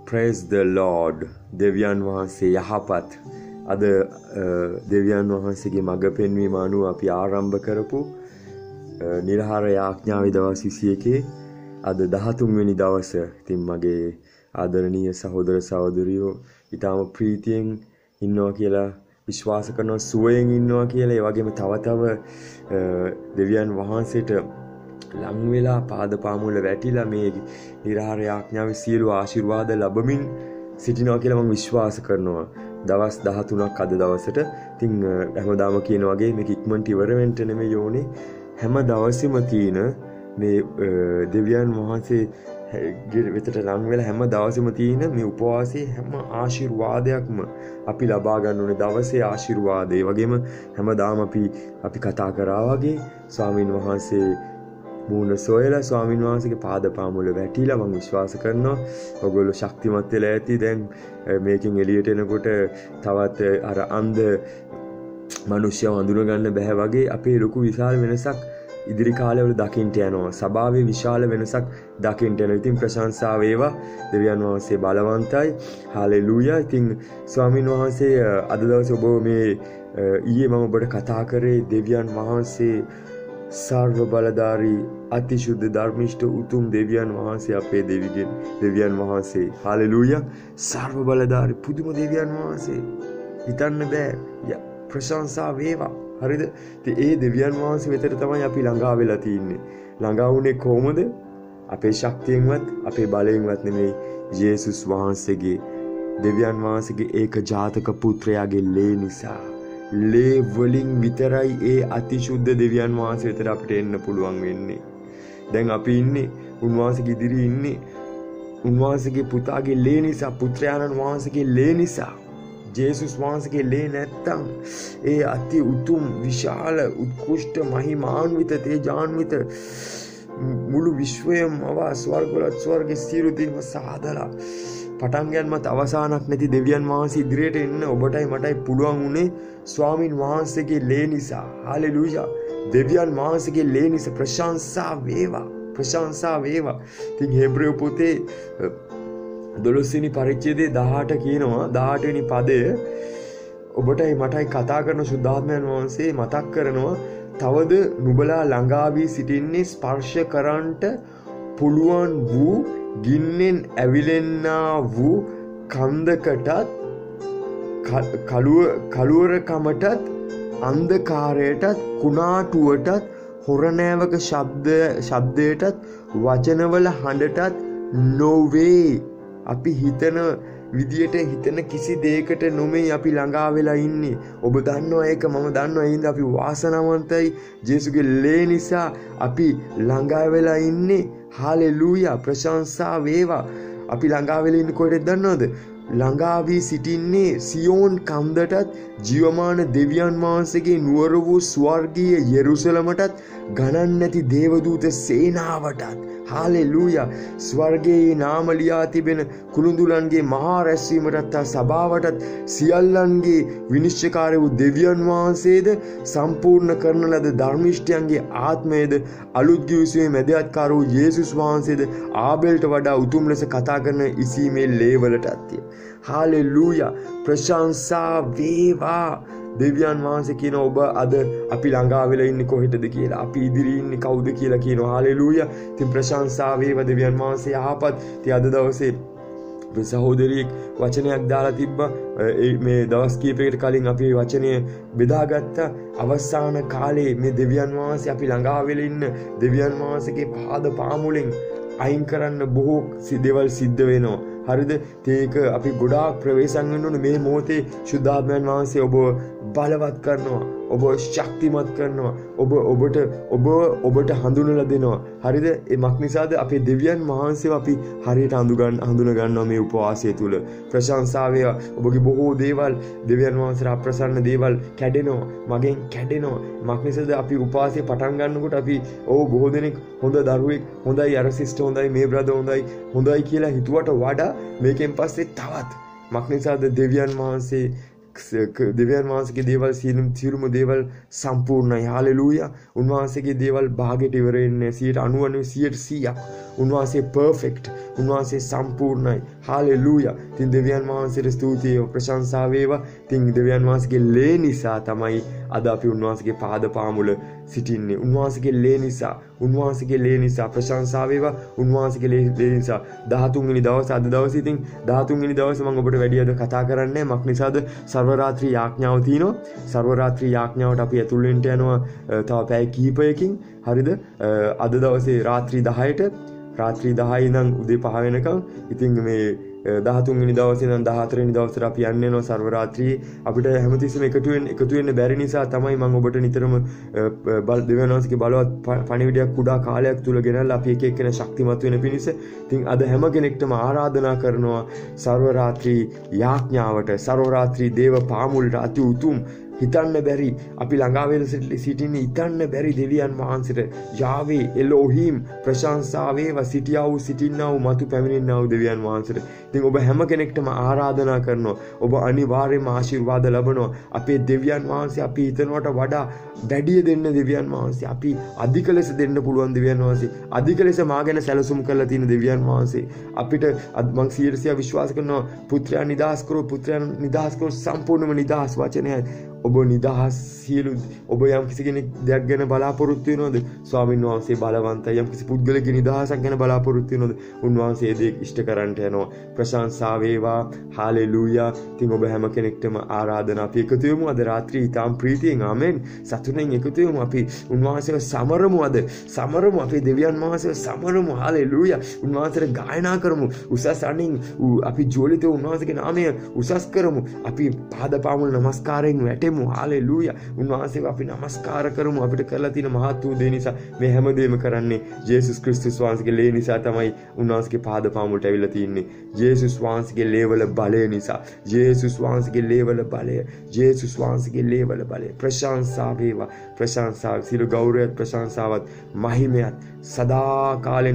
Praise the Lord. දෙවියන් වහන්සේ යහපත්. අද දෙවියන් වහන්සේගේ මඟ පෙන්වීම අනුව අපි ආරම්භ කරපු නිර්හාර යාඥාවේ දවස් 21 අද 13 වෙනි දවස. ඉතින් මගේ ආදරණීය සහෝදර සහෝදරියෝ ඊටම ප්‍රීතියෙන් ඉන්නවා කියලා විශ්වාස කරනවා, සුවයෙන් ඉන්නවා කියලා. ඒ වගේම තව දෙවියන් වහන්සේට ලං වෙලා පාද පාමුල වැටිලා මේ නිර්හාර යාඥාවේ සියලු ආශිර්වාද ලැබමින් සිටිනවා කියලා මම විශ්වාස කරනවා. දවස් 13ක් අද දවසට. ඉතින් හැමදාම කියන වගේ මේක ඉක්මනට ඉවර වෙන්න නෙමෙයි ඕනේ. හැම දවසෙම තියෙන මේ දෙවියන් වහන්සේ වෙතට ලං වෙලා හැම දවසෙම තියෙන මේ උපවාසයේ හැම ආශිර්වාදයක්ම අපි ලබා ගන්න ඕනේ. දවසේ ආශිර්වාදය. ඒ වගේම හැමදාම අපි කතා කරා වගේ ස්වාමීන් වහන්සේ මූණ සොයලා ස්වාමීන් වහන්සේගේ පාද පාමුල වැටිලා මම විශ්වාස කරනවා ඔයගොල්ලෝ ශක්තිමත් වෙලා ඇති. දැන් මේකෙන් එළියට එනකොට තවත් අර අන්ධ මිනිස්සුව හඳුන ගන්න බෑ වගේ අපේ ලොකු විශාල වෙනසක් ඉදිරි කාලවල දකින්න යනවා. සභාවේ විශාල වෙනසක් දකින්න යනවා. ඉතින් ප්‍රශංසා වේවා. දෙවියන් වහන්සේ බලවන්තයි. හාලෙලූයා. ඉතින් ස්වාමීන් වහන්සේ අද දවසේ ඔබ මේ ඊයේ මම ඔබට කතා කරේ දෙවියන් වහන්සේ සර්ව බලධාරී අතිශුද්ධ ධර්මිෂ්ඨ උතුම් දෙවියන් වහන්සේ අපේ දෙවියන් වහන්සේ. හාලෙලූයා. සර්ව බලධාරී පුදුම දෙවියන් වහන්සේ. හිතන්න බෑ. ප්‍රශංසා වේවා. හරිද? ඉතින් ඒ දෙවියන් වහන්සේ වෙතට තමයි අපි ළඟා වෙලා තින්නේ. ළඟා වුණේ කොහොමද? අපේ ශක්තියෙන්වත් අපේ බලයෙන්වත් නෙමෙයි. යේසුස් වහන්සේගේ දෙවියන් වහන්සේගේ ඒක ජාතක පුත්‍රයාගේ ලේ නිසා. ලේ වලින් විතරයි ඒ අතිශුද්ධ දෙවියන් වහන්සේ වෙතට අපිට එන්න පුළුවන් වෙන්නේ. දැන් අපි ඉන්නේ උන්වහන්සේගේ ඉදිරියේ ඉන්නේ උන්වහන්සේගේ පුතාගේ ලේ නිසා, පුත්‍රයාණන් වහන්සේගේ ලේ නිසා. ජේසුස් වහන්සේගේ ලේ නැත්තම් ඒ අති උතුම් විශාල උත්කෘෂ්ඨ මහිමාන්විත තේජාන්විත මුළු විශ්වයම ස්වර්ගවලත් ස්වර්ගයේ සියලු දේම සාදලා පටන් ගන්නමත් අවසානක් නැති දෙවියන් වහන්සේ ඉදිරියට එන්න ඔබටයි මටයි පුළුවන් උනේ ස්වාමින් වහන්සේගේ ලේ නිසා. හාලෙලූයා. දෙවියන් වහන්සේගේ ලේ නිසා. ප්‍රශංසා වේවා. ප්‍රශංසා වේවා. ඉතින් හේබ්‍රේය පොතේ 12 වෙනි පරිච්ඡේදයේ 18 කියනවා, 18 වෙනි පදය ඔබටයි මටයි කතා කරන සුද්ධාත්මයන් වහන්සේ මතක් කරනවා. තවද නුඹලා ළඟා වී සිටින්නේ ස්පර්ශ කරන්නට පුළුවන් වූ ගින්නෙන් ඇවිලෙන්නා වූ කන්දකටත් කළුවරකමටත් අන්ධකාරයටත් කුණාටුවටත් හොරනෑවක ශබ්දයටත් වචනවල හඬටත් නොවේ. අපි හිතන විදියට හිතන කිසි දෙයකට නොමේ අපි ළඟා වෙලා ඉන්නේ. ඔබ දන්නවා ඒක, මම දන්නවා. ඒ හින්දා අපි වාසනාවන්තයි. ජේසුගේ ලේ නිසා අපි ළඟා වෙලා ඉන්නේ. හාලෙලූයා. ප්‍රශංසා වේවා. අපි ළඟා වෙලා ඉන්නේ කොහෙද දන්නවද? ළඟා වී සිටින්නේ සියෝන් කන්දටත් ජීවමාන දෙවියන් වහන්සේගේ නුවර වූ ස්වර්ගීය යෙරුසලමටත් ගණන් නැති දේවදූත සේනාවටත්. හාලෙලූයා. ස්වර්ගයේ නාම ලියා තිබෙන කුළුඳුලන්ගේ මහා රැස්වීමටත් සභාවටත් සියල්ලන්ගේ විනිශ්චයකාරී වූ දෙවියන් වහන්සේද සම්පූර්ණ කරන ලද ධර්මිෂ්ඨයන්ගේ ආත්මයේද අලුත් ගිවිසුමේ මැදිහත්කාර වූ යේසුස් වහන්සේද ආබෙල්ට වඩා උතුම් ලෙස කතා කරන ඉසීමේ ලේවලටත්. හාලෙලූයා. ප්‍රශංසා වේවා. දෙවියන් වහන්සේ කියන ඔබ අද අපි ළඟා වෙලා ඉන්නේ කොහෙටද කියලා, අපි ඉදිරියේ ඉන්නේ කවුද කියලා කියනවා. හාලෙලූයා. ඉතින් ප්‍රශංසා වේවා. දෙවියන් වහන්සේ යහපත්. ඉතින් අද දවසේ මේ සහෝදරියෙක් වචනයක් දාලා තිබ්බා. මේ දවස් කීපයකට කලින් අපි වචනය බෙදාගත්ත අවසාන කාලේ මේ දෙවියන් වහන්සේ අපි ළඟා වෙලා ඉන්න දෙවියන් වහන්සේගේ පාද පාමුලෙන් අයින් කරන්න බොහෝ දේවල් සිද්ධ වෙනවා. හරිද? ඒක අපි ගොඩාක් ප්‍රවේශම් වෙන්න ඕනේ. මේ මොහොතේ ශුද්ධාත්මයන් වහන්සේ ඔබ බලවත් කරනවා, ඔබ ශක්තිමත් කරනවා, ඔබට හඳුනලා දෙනවා. හරිද? ඒ මක් නිසාද අපේ දෙවියන් වහන්සේව අපි හරියට හඳුන ගන්නවා මේ උපවාසය තුල. ප්‍රශංසා වේවා. ඔබගේ බොහෝ දේවල් දෙවියන් වහන්සේට අප්‍රසන්න දේවල් කැඩෙනවා, මගෙන් කැඩෙනවා. මක් නිසාද අපි උපවාසය පටන් ගන්නකොට අපි බොහෝ දෙනෙක් හොඳ දරුවෙක්, හොඳයි අර සිස්ටර් හොඳයි, මේ බ්‍රදර් හොඳයි කියලා හිතුවට වඩා මේකෙන් පස්සේ තවත් මක් නිසාද දෙවියන් වහන්සේගේ දේවල් සියලුම දේවල් සම්පූර්ණයි. හාලෙලූයා. උන්වහන්සේගේ දේවල් භාගයට ඉවර වෙන්නේ 90% උන්වහන්සේ පර්ෆෙක්ට්. උන්වහන්සේ සම්පූර්ණයි. හාලෙලූයා. ඉතින් දෙවියන් වහන්සේට ස්තුතියි ප්‍රශංසා වේවා. ඉතින් දෙවියන් වහන්සේගේ ලේ නිසා තමයි අද අපි උන්වහන්සේගේ පාද පාමුල සිටින්නේ. උන්වහන්සේගේ ලේ නිසා ප්‍රශංසා වේවා. උන්වහන්සේගේ ලේ නිසා 13 වෙනි දවසේ අද දවසේ ඉතින් 13 වෙනි දවසේ මම ඔබට වැඩි අද කතා කරන්නේ මක් නිසාද සර්ව රාත්‍රී යාඥාව තියෙනවා. සර්ව රාත්‍රී යාඥාවට අපි ඇතුල් වෙන්න යනවා තව පැය කිහිපයකින්. හරිද? අද දවසේ රාත්‍රී 10ට රාත්‍රී 10 ඉඳන් උදේ 5 වෙනකම්. ඉතින් මේ 13 වෙනි දවසේ ඉඳන් 14 වෙනි දවසට අපි යන්න යනවා සර්ව රාත්‍රියේ. අපිට හැමතිස්සෙම එකතු වෙන්න බැරි නිසා තමයි මම ඔබට නිතරම දෙවියන් වහන්සේගේ බලවත් පණිවිඩයක් කුඩා කාලයක් තුල ගෙනල්ලා අපි එක එක්කෙනා ශක්තිමත් වෙන පිණිස. ඉතින් අද හැම කෙනෙක්ටම ආරාධනා කරනවා සර්ව රාත්‍රී යාඥාවට, සර්ව රාත්‍රී දේව පාමුලට අති උතුම් හිතන්න බැරි අපි ළඟා වෙලා සිටින්නේ හිතන්න බැරි දෙවියන් වහන්සේට යාවේ එලෝහිම් ප්‍රශංසා වේවා සිටියා වූ සිටින්නා වූ මතු පැමිණෙන්නා වූ දෙවියන් වහන්සේට. ඉතින් ඔබ හැම කෙනෙක්ටම ආරාධනා කරනවා ඔබ අනිවාර්යයෙන්ම ආශිර්වාද ලබනවා. අපේ දෙවියන් වහන්සේ අපි හිතනවට වඩා වැඩි දෙන්න දෙවියන් වහන්සේ අපි අධික ලෙස දෙන්න පුළුවන් දෙවියන් වහන්සේ අධික ලෙස මා ගැන සැලසුම් කරලා තියෙන දෙවියන් වහන්සේ අපිට මම 100% විශ්වාස කරනවා පුත්‍රයන් නිදහස් කරෝ සම්පූර්ණම නිදහස් වචනයයි. ඔබ නිදහස් සියලු ඔබ යම් කිසි කෙනෙක් දෙයක් ගැන බලාපොරොත්තු වෙනවද? ස්වාමීන් වහන්සේ බලවන්තයි. යම් කිසි පුද්ගලයෙකුගේ නිදහසක් ගැන බලාපොරොත්තු වෙනවද? උන්වහන්සේ ඒ දේ ඉෂ්ට කරන්නට යනවා. ප්‍රශංසා වේවා. හාලෙලූයා. ඉතින් ඔබ හැම කෙනෙක්ටම ආරාධනා අපි එකතු වෙමු අද රාත්‍රියේ ඊටාම් ප්‍රීතියෙන් ආමෙන්. සතුටින් එකතු වෙමු අපි උන්වහන්සේව සමරමු අද. සමරමු අපේ දෙවියන් වහන්සේව සමරමු. හාලෙලූයා. උන්වහන්සේට ගායනා කරමු. උසස් අණින් අපි ජෝලිත උන්වහන්සේගේ නාමය උසස් කරමු. අපි පාද පාමුල නමස්කාරයෙන් වැටෙමු. හාලෙලූයා. උන්වහන්සේව අපි නමස්කාර කරමු. අපිට කරලා තියෙන මහත් වූ දේ නිසා මේ හැමදේම කරන්නේ ජේසුස් ක්‍රිස්තුස් වහන්සේගේ ලේ නිසා තමයි උන්වහන්සේගේ පාද පාමුලට ඇවිල්ලා තින්නේ. ජේසුස් වහන්සේගේ ලේවල බලය නිසා. ජේසුස් වහන්සේගේ ලේවල බලය. ජේසුස් වහන්සේගේ ලේවල බලය. ප්‍රශංසා වේවා. ප්‍රශංසා සියලු ගෞරවයත් ප්‍රශංසාවත් මහිමයත් සදා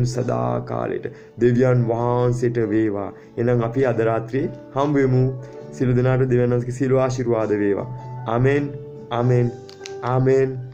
කාලෙට දෙවියන් වහන්සේට වේවා. එහෙනම් අපි අද රාත්‍රියේ හම්බ වෙමු. සියලු දෙනාට දෙවියන් වහන්සේගේ සියලු ආශිර්වාද වේවා. Amen, amen, amen.